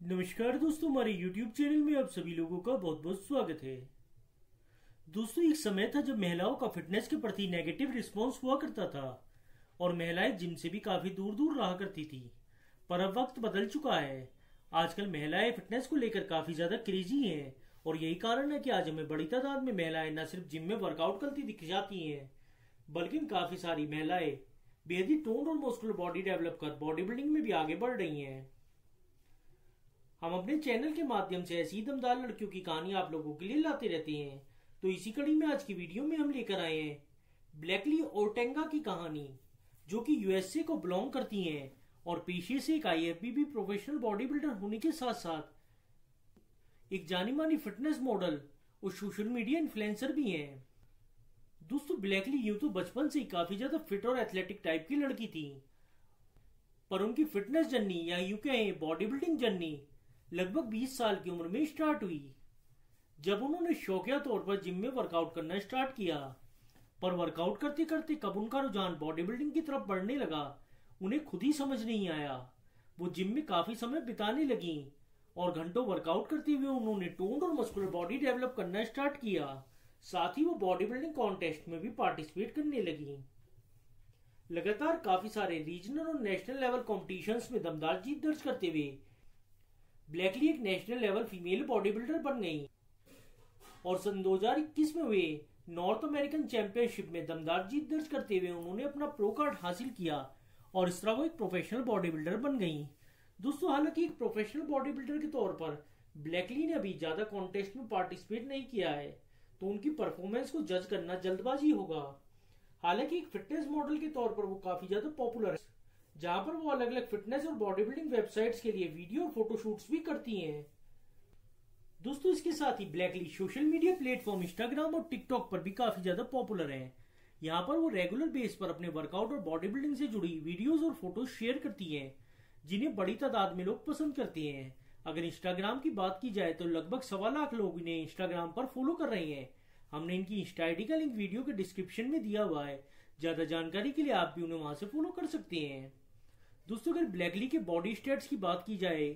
नमस्कार दोस्तों, हमारे YouTube चैनल में आप सभी लोगों का बहुत बहुत स्वागत है। दोस्तों, एक समय था जब महिलाओं का फिटनेस के प्रति नेगेटिव रिस्पॉन्स हुआ करता था और महिलाएं जिम से भी काफी दूर दूर रहा करती थी। पर अब वक्त बदल चुका है। आजकल महिलाएं फिटनेस को लेकर काफी ज्यादा क्रेजी हैं और यही कारण है कि आज हमें बड़ी तादाद में महिलाएं न सिर्फ जिम में वर्कआउट करती दिख जाती हैं, बल्कि काफी सारी महिलाएं बेहद ही टोन्ड और मस्कुलर बॉडी डेवलप कर बॉडी बिल्डिंग में भी आगे बढ़ रही हैं। हम अपने चैनल के माध्यम से ऐसी दमदार लड़कियों की कहानी आप लोगों के लिए लाते रहते हैं। तो इसी कड़ी में आज की वीडियो में हम लेकर आए हैं ब्लैकली ओर्टेगा की कहानी, जो कि यूएसए को बिलोंग करती हैं और पेशे से एक आईएफबीबी प्रोफेशनल बॉडी बिल्डर होने के साथ साथ एक जानी मानी फिटनेस मॉडल और सोशल मीडिया इन्फ्लुएंसर भी हैं। दोस्तों, ब्लैकली यूं तो बचपन से ही काफी ज्यादा फिट और एथलेटिक टाइप की लड़की थी, पर उनकी फिटनेस जर्नी या यूं कहें बॉडी बिल्डिंग जर्नी लगभग 20 साल की उम्र में स्टार्ट हुई, जब उन्होंने शौकिया तौर पर जिम में वर्कआउट करना स्टार्ट किया। पर वर्कआउट करते करते कब उनका रुझान बॉडी बिल्डिंग की तरफ बढ़ने लगा, उन्हें खुद ही समझ नहीं आया। वो जिम में काफी समय बिताने लगी और घंटों वर्कआउट करते हुए उन्होंने टोन्ड और मस्कुलर बॉडी डेवलप करना स्टार्ट किया। साथ ही वो बॉडी बिल्डिंग कॉन्टेस्ट में भी पार्टिसिपेट करने लगी। लगातार काफी सारे रीजनल और नेशनल लेवल कॉम्पिटिशन्स में दमदार जीत दर्ज करते हुए ब्लैकली एक national level female body builder बन गई और सन 2021 में हुए नॉर्थ अमेरिकन चैंपियनशिप में दमदार जीत दर्ज करते हुए उन्होंने अपना प्रो कार्ड हासिल किया और इस तरह वो एक प्रोफेशनल बॉडी बिल्डर बन गई। दोस्तों, हालांकि एक प्रोफेशनल बॉडी बिल्डर के तौर पर ब्लैकली ने अभी ज्यादा कॉन्टेस्ट में पार्टिसिपेट नहीं किया है, तो उनकी परफॉर्मेंस को जज करना जल्दबाजी होगा। हालांकि एक फिटनेस मॉडल के तौर पर वो काफी ज्यादा पॉपुलर है, जहां पर वो अलग अलग फिटनेस और बॉडी बिल्डिंग वेबसाइट्स के लिए वीडियो और फोटोशूट्स भी करती हैं। दोस्तों, इसके साथ ही Blakely social media platform Instagram और टिकटॉक पर भी काफी ज्यादा पॉपुलर है। यहाँ पर वो रेगुलर बेस पर अपने वर्कआउट और बॉडी बिल्डिंग से जुड़ी वीडियोस और फोटोज शेयर करती हैं, जिन्हें बड़ी तादाद में लोग पसंद करते हैं। अगर इंस्टाग्राम की बात की जाए तो लगभग 1.25 लाख लोग इन्हें इंस्टाग्राम पर फॉलो कर रहे हैं। हमने इनकी इंस्टा आईडी का लिंक वीडियो के डिस्क्रिप्शन में दिया हुआ है। ज्यादा जानकारी के लिए आप भी उन्हें वहां से फॉलो कर सकते हैं। दोस्तों, अगर ब्लैकली के बॉडी स्टैट्स की बात की जाए,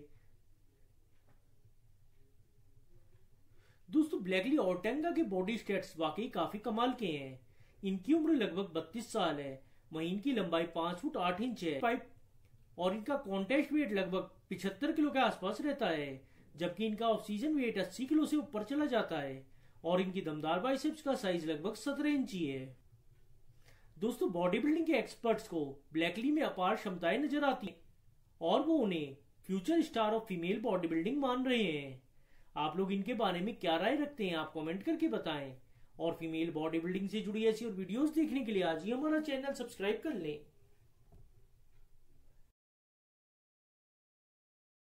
दोस्तों ब्लैकली ओर्टेगा के बॉडी स्टैट्स वाकई काफी कमाल के हैं। इनकी उम्र लगभग 32 साल है, वहीं इनकी लंबाई 5 फुट 8 इंच है और इनका कॉन्टेस्ट वेट लगभग 75 किलो के आसपास रहता है, जबकि इनका ऑफ सीजन वेट 80 किलो से ऊपर चला जाता है और इनकी दमदार बाइसेप्स का साइज लगभग 17 इंची है। दोस्तों, बॉडी बिल्डिंग के एक्सपर्ट्स को ब्लैकली में अपार क्षमताएं नजर आती हैं और वो उन्हें future star of female body building मान रहे हैं। आप लोग इनके बारे में क्या राय रखते हैं, आप कमेंट करके बताएं और फीमेल बॉडी बिल्डिंग से जुड़ी ऐसी और वीडियोस देखने के लिए आज ही हमारा चैनल सब्सक्राइब कर लें।